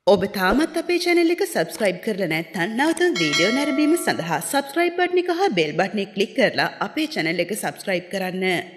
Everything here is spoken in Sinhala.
ඔබ තාමත් අපේ channel එක subscribe කරලා නැත්නම් නැවතම වීඩියෝ නැරඹීම සඳහා subscribe button එක හා bell button එක click කරලා අපේ channel එක subscribe කරන්න.